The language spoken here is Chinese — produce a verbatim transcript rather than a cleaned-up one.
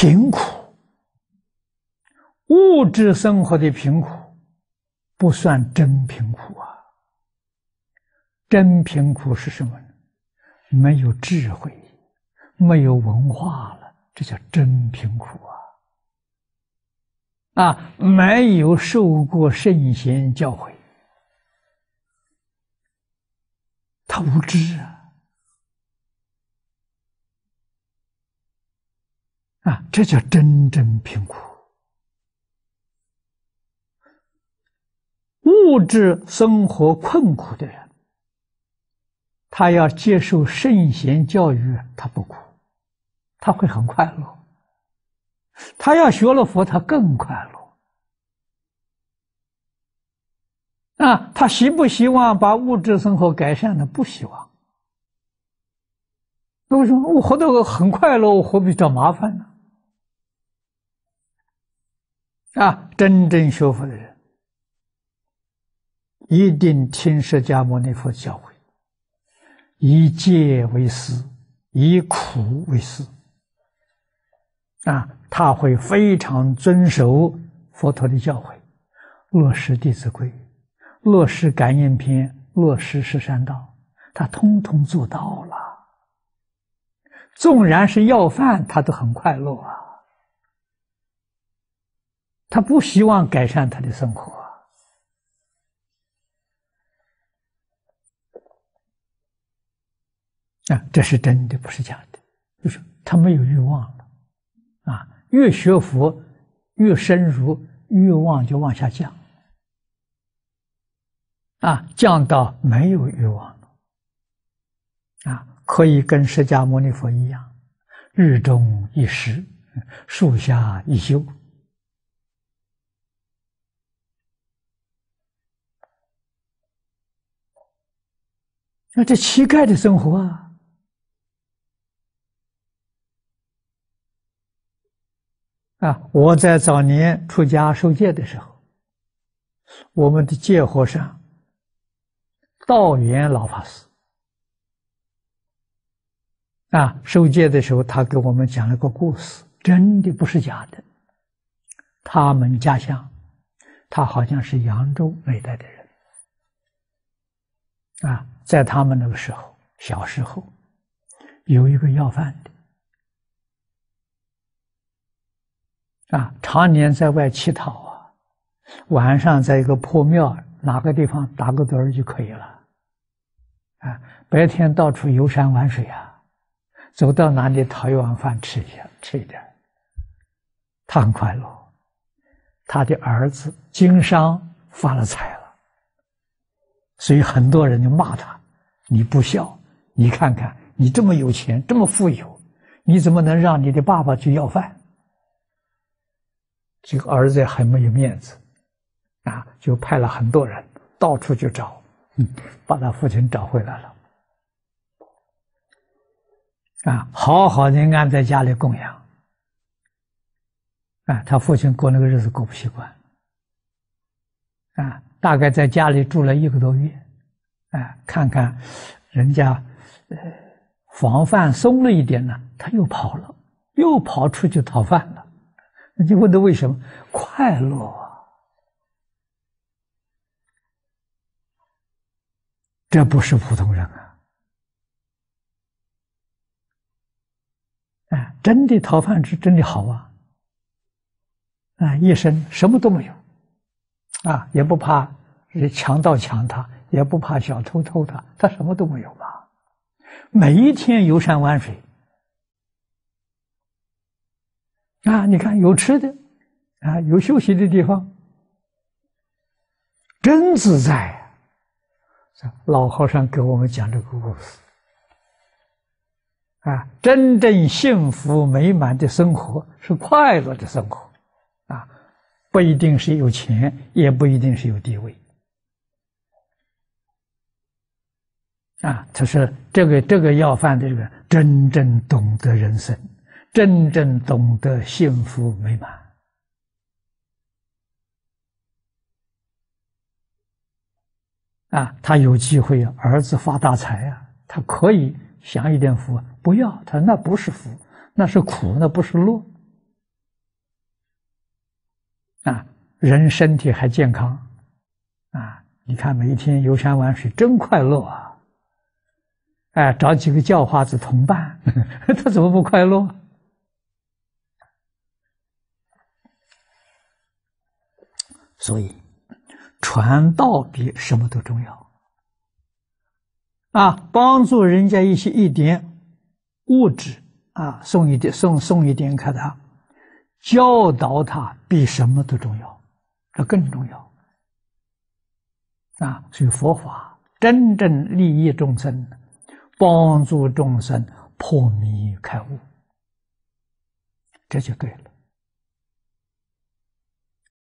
贫苦，物质生活的贫苦不算真贫苦啊。真贫苦是什么呢？没有智慧，没有文化了，这叫真贫苦啊！啊，没有受过圣贤教诲，他无知啊！啊，这叫真正贫苦。物质生活困苦的人，他要接受圣贤教育，他不苦，他会很快乐。他要学了佛，他更快乐。啊，他希不希望把物质生活改善呢？不希望。那为什么我活得很快乐，我何必找麻烦呢？啊，真正学佛的人，一定听释迦牟尼佛教诲，以戒为师，以苦为师。啊，他会非常遵守佛陀的教诲，落实《弟子规》，落实《感应篇》，落实十善道，他通通做到了。纵然是要饭，他都很快乐啊。他不希望改善他的生活啊，这是真的，不是假的。就是他没有欲望了啊，越学佛越深入，欲望就往下降啊，降到没有欲望了啊，可以跟释迦牟尼佛一样，日中一时，树下一宿。那这乞丐的生活啊，啊！我在早年出家受戒的时候，我们的戒和尚道元老法师啊，受戒的时候，他给我们讲了个故事，真的不是假的。他们家乡，他好像是扬州那一带的人。啊，在他们那个时候，小时候，有一个要饭的，啊，常年在外乞讨啊，晚上在一个破庙哪个地方打个盹就可以了，啊，白天到处游山玩水啊，走到哪里讨一碗饭吃一下，吃一点，他很快乐。他的儿子经商发了财了。所以很多人就骂他，你不孝，你看看你这么有钱，这么富有，你怎么能让你的爸爸去要饭？这个儿子很没有面子啊，就派了很多人到处去找，嗯，把他父亲找回来了啊，好好的安在家里供养啊，他父亲过那个日子过不习惯啊，大概在家里住了一个多月，哎，看看人家呃防范松了一点呢，他又跑了，又跑出去讨饭了。那就问他为什么？快乐啊！这不是普通人啊！哎，真的讨饭吃真的好啊！啊，一生什么都没有。啊，也不怕强盗抢他，也不怕小偷偷他，他什么都没有嘛。每一天游山玩水，啊，你看有吃的，啊，有休息的地方，真自在啊！老和尚给我们讲这个故事，啊，真正幸福美满的生活是快乐的生活，啊。不一定是有钱，也不一定是有地位，啊，他说这个这个要饭的人真正懂得人生，真正懂得幸福美满，啊，他有机会儿子发大财啊，他可以享一点福，不要，他那不是福，那是苦，那不是乐， 啊，人身体还健康啊！你看每一天游山玩水真快乐啊！哎，找几个叫花子同伴，他怎么不快乐？所以传道比什么都重要啊！帮助人家一些一点物质啊，送一点送送一点给他，教导他比什么都重要，这更重要啊！所以佛法真正利益众生，帮助众生破迷开悟，这就对了。